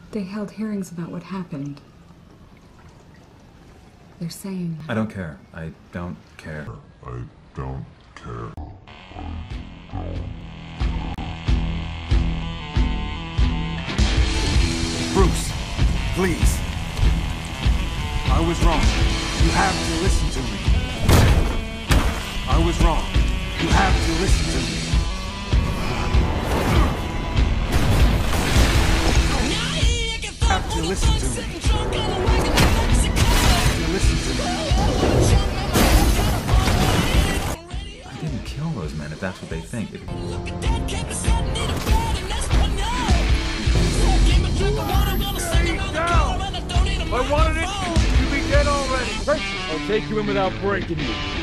They held hearings about what happened. They're saying... I don't care. I don't care. I don't care. Bruce, please. I was wrong. You have to listen to me. I was wrong. You have to listen to me. You have to listen to me. You listen to me. I didn't kill those men if that's what they think. If I wanted it, you'd be dead already. I'll take you in without breaking you.